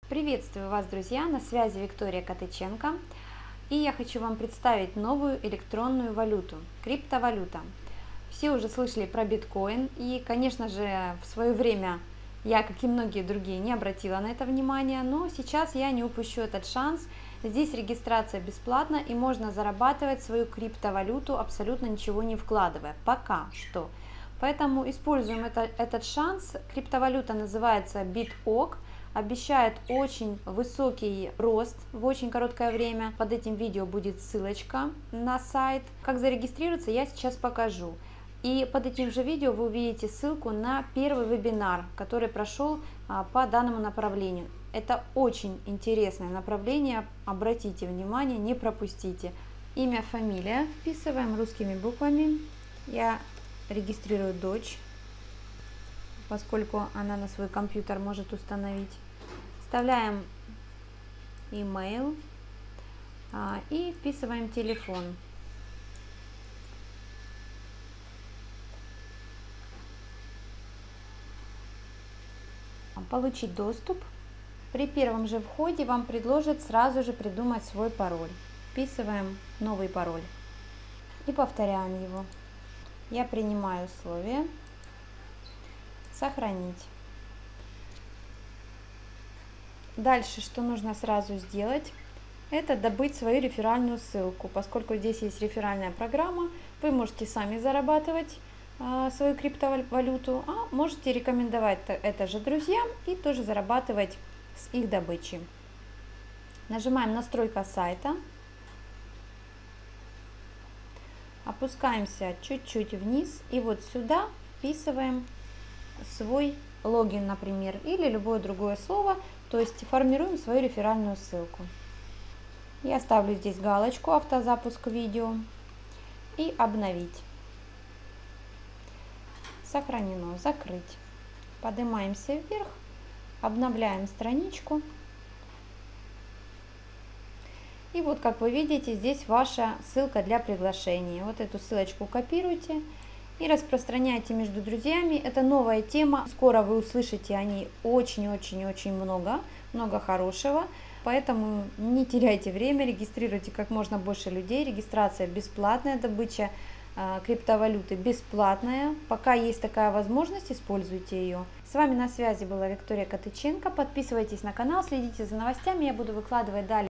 Приветствую вас, друзья! На связи Виктория Котыченко. И я хочу вам представить новую электронную валюту – криптовалюта. Все уже слышали про биткоин, и, конечно же, в свое время я, как и многие другие, не обратила на это внимания, но сейчас я не упущу этот шанс. Здесь регистрация бесплатна, и можно зарабатывать свою криптовалюту, абсолютно ничего не вкладывая. Пока что. Поэтому используем этот шанс. Криптовалюта называется BitOk. Обещает очень высокий рост в очень короткое время. Под этим видео будет ссылочка на сайт. Как зарегистрироваться, я сейчас покажу. И под этим же видео вы увидите ссылку на первый вебинар, который прошел по данному направлению. Это очень интересное направление, обратите внимание, не пропустите. Имя, фамилия вписываем русскими буквами. Я регистрирую дочь, поскольку она на свой компьютер может установить. Вставляем email и вписываем телефон. Получить доступ. При первом же входе вам предложат сразу же придумать свой пароль. Вписываем новый пароль и повторяем его. Я принимаю условия. Сохранить. Дальше, что нужно сразу сделать, это добыть свою реферальную ссылку. Поскольку здесь есть реферальная программа, вы можете сами зарабатывать свою криптовалюту, а можете рекомендовать это же друзьям и тоже зарабатывать с их добычи. Нажимаем «Настройка сайта». Опускаемся чуть-чуть вниз и вот сюда вписываем свой логин, например, или любое другое слово, то есть формируем свою реферальную ссылку. Я ставлю здесь галочку «Автозапуск видео» и «Обновить». Сохранено. Закрыть. Поднимаемся вверх, обновляем страничку. И вот, как вы видите, здесь ваша ссылка для приглашения. Вот эту ссылочку копируйте и распространяйте между друзьями. Это новая тема. Скоро вы услышите о ней очень-очень-очень много хорошего. Поэтому не теряйте время, регистрируйте как можно больше людей. Регистрация бесплатная, добыча криптовалюты бесплатная. Пока есть такая возможность, используйте ее. С вами на связи была Виктория Котыченко. Подписывайтесь на канал, следите за новостями. Я буду выкладывать далее